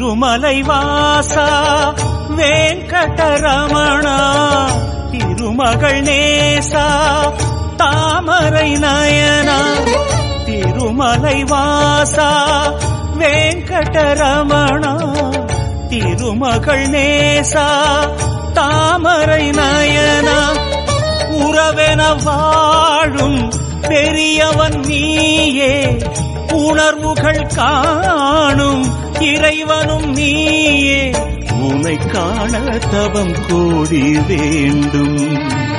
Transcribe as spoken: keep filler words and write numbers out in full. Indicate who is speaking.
Speaker 1: திருமலை வாசா வெங்கடரமணா திருமகள் நேசா தாமரை நயனா திருமலை வாசா வெங்கடரமணா திருமகள் நேசா தாமரை நயனா உறவென வாழும் பெரியவன் நீயே உணர்வுகள் காணும் இறைவனும் நீயே உனை காண தவம் கோடி வேண்டும்.